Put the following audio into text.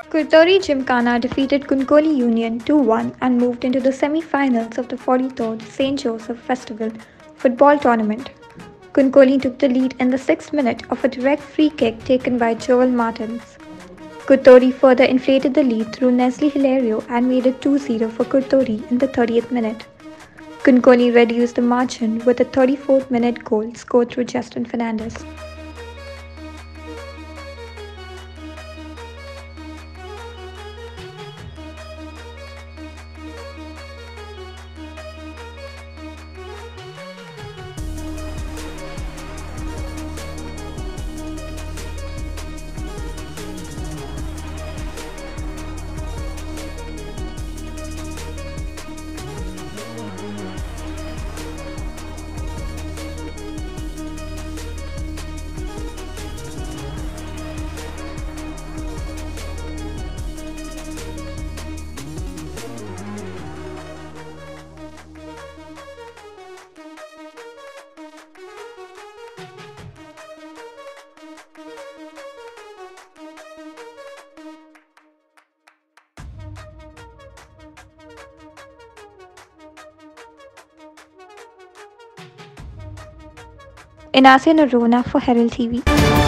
Curtorim Gymkhana defeated Cuncolim Union 2-1 and moved into the semi-finals of the 43rd St. Joseph Festival football tournament. Cuncolim took the lead in the 6th minute of a direct free kick taken by Joel Martins. Curtorim further inflated the lead through Nestle Hilario and made it 2-0 for Curtorim in the 30th minute. Cuncolim reduced the margin with a 34th minute goal scored through Justin Fernandez. Inasia Norona for Herald TV.